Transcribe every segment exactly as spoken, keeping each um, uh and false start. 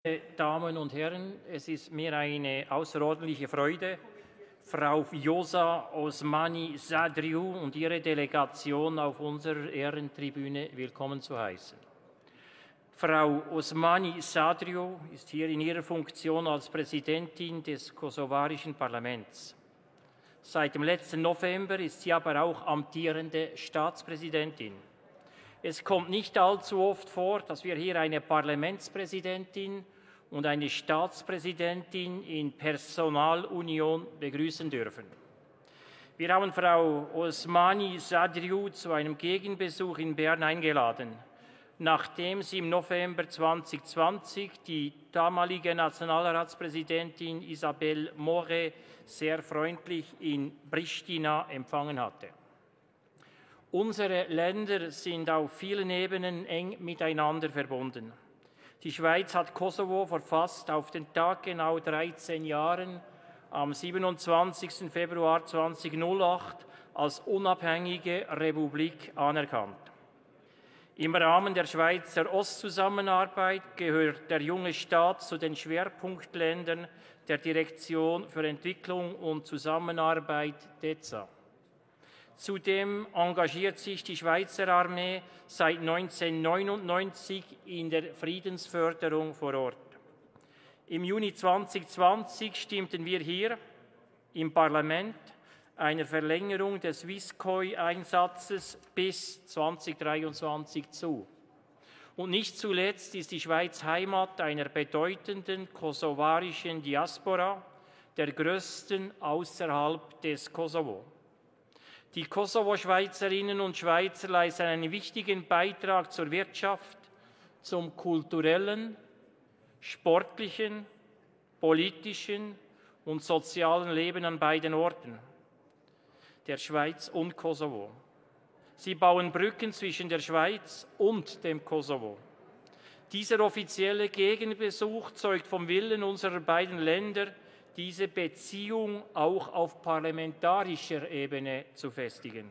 Meine Damen und Herren, es ist mir eine außerordentliche Freude, Frau Fjosa Osmani Sadriou und ihre Delegation auf unserer Ehrentribüne willkommen zu heißen. Frau Osmani Sadriou ist hier in ihrer Funktion als Präsidentin des kosovarischen Parlaments. Seit dem letzten November ist sie aber auch amtierende Staatspräsidentin. Es kommt nicht allzu oft vor, dass wir hier eine Parlamentspräsidentin und eine Staatspräsidentin in Personalunion begrüßen dürfen. Wir haben Frau Osmani Sadriou zu einem Gegenbesuch in Bern eingeladen, nachdem sie im November zweitausendzwanzig die damalige Nationalratspräsidentin Isabelle Moret sehr freundlich in Pristina empfangen hatte. Unsere Länder sind auf vielen Ebenen eng miteinander verbunden. Die Schweiz hat Kosovo vor fast auf den Tag genau dreizehn Jahren am siebenundzwanzigsten Februar zweitausendacht als unabhängige Republik anerkannt. Im Rahmen der Schweizer Ostzusammenarbeit gehört der junge Staat zu den Schwerpunktländern der Direktion für Entwicklung und Zusammenarbeit D E Z A. Zudem engagiert sich die Schweizer Armee seit neunzehnhundertneunundneunzig in der Friedensförderung vor Ort. Im Juni zweitausendzwanzig stimmten wir hier im Parlament einer Verlängerung des Swisskoi-Einsatzes bis zweitausenddreiundzwanzig zu. Und nicht zuletzt ist die Schweiz Heimat einer bedeutenden kosovarischen Diaspora, der größten außerhalb des Kosovo. Die Kosovo-Schweizerinnen und Schweizer leisten einen wichtigen Beitrag zur Wirtschaft, zum kulturellen, sportlichen, politischen und sozialen Leben an beiden Orten, der Schweiz und Kosovo. Sie bauen Brücken zwischen der Schweiz und dem Kosovo. Dieser offizielle Gegenbesuch zeugt vom Willen unserer beiden Länder, diese Beziehung auch auf parlamentarischer Ebene zu festigen.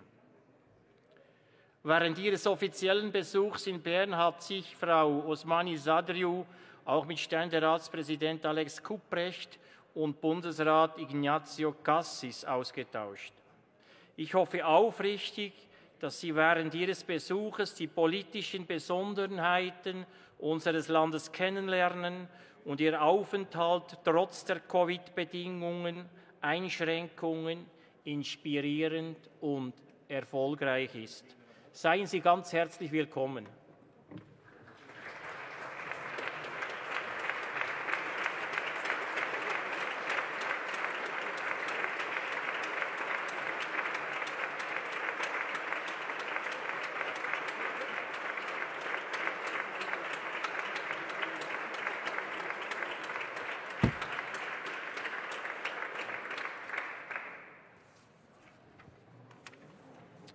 Während ihres offiziellen Besuchs in Bern hat sich Frau Osmani Sadriou auch mit Ständeratspräsident Alex Kuprecht und Bundesrat Ignazio Cassis ausgetauscht. Ich hoffe aufrichtig, dass Sie während Ihres Besuches die politischen Besonderheiten unseres Landes kennenlernen und Ihr Aufenthalt trotz der Covid-Bedingungen, Einschränkungen inspirierend und erfolgreich ist. Seien Sie ganz herzlich willkommen.